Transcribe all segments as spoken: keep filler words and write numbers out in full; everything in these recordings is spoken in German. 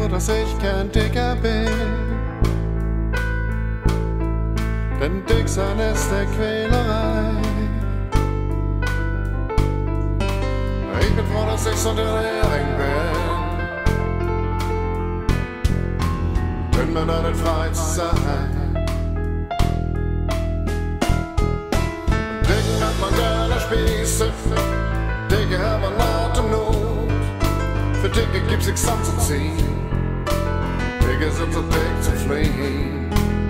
froh, dass ich kein Dicker bin, denn dick sein ist der Quälerei. Ich bin froh, dass ich so der Hering bin, denn mir dann frei zu sein. Dicken hat man gerne Spieße, Dicke haben wir laute Not. Für Dicke gibt's nichts anzuziehen, Dicke sind so dick zu fliehen.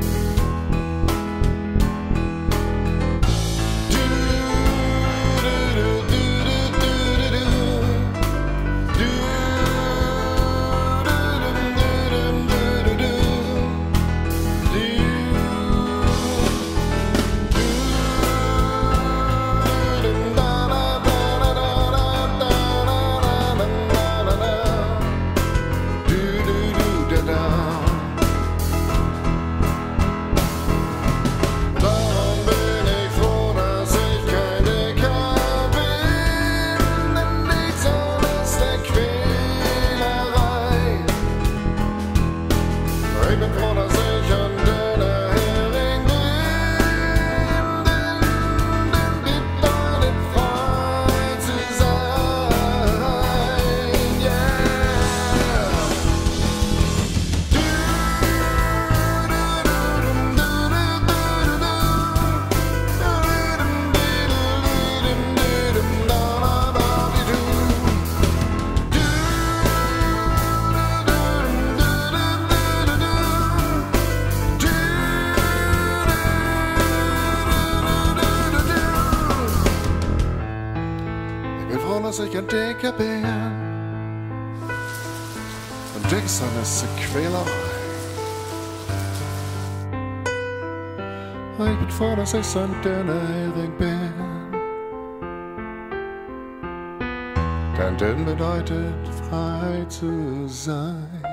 Ich bin froh, dass ich ein dünner Hering bin, denn gibt doch nicht frei zu sein, yeah. Ich bin froh, dass ich ein Dicker bin, und dick sein ist eine Quälerei. Ich bin froh, dass ich so ein dünner Hering bin, denn dünn bedeutet frei zu sein.